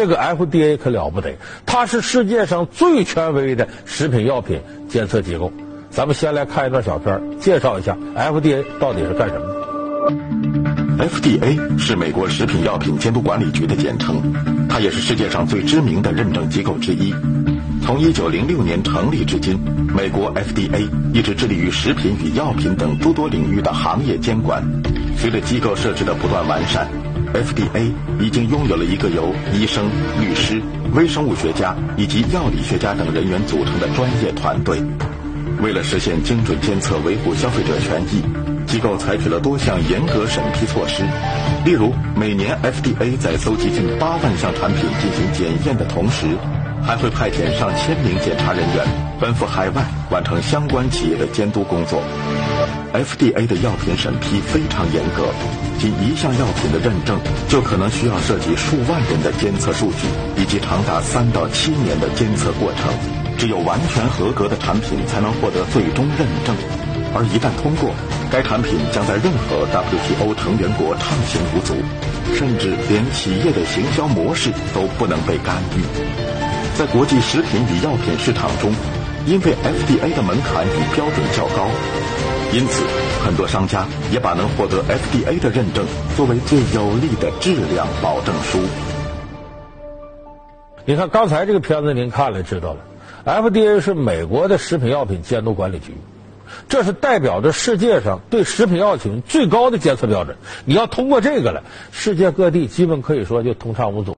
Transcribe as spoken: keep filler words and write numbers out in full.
这个 F D A 可了不得，它是世界上最权威的食品药品监测机构。咱们先来看一段小片，介绍一下 F D A 到底是干什么的。 F D A 是美国食品药品监督管理局的简称，它也是世界上最知名的认证机构之一。从一九零六年成立至今，美国 F D A 一直致力于食品与药品等诸多领域的行业监管。随着机构设置的不断完善， F D A 已经拥有了一个由医生、律师、微生物学家以及药理学家等人员组成的专业团队。为了实现精准监测，维护消费者权益，机构采取了多项严格审批措施。例如，每年 F D A 在搜集近八万项产品进行检验的同时，还会派遣上千名检查人员奔赴海外，完成相关企业的监督工作。F D A 的药品审批非常严格，仅一项药品的认证就可能需要涉及数万人的监测数据，以及长达三到七年的监测过程。只有完全合格的产品才能获得最终认证，而一旦通过，该产品将在任何 W T O 成员国畅行无阻，甚至连企业的行销模式都不能被干预。在国际食品与药品市场中，因为 F D A 的门槛与标准较高，因此很多商家也把能获得 F D A 的认证作为最有力的质量保证书。 你看刚才这个片子您看了知道了， F D A 是美国的食品药品监督管理局，这是代表着世界上对食品药品最高的监测标准。你要通过这个了，世界各地基本可以说就通畅无阻。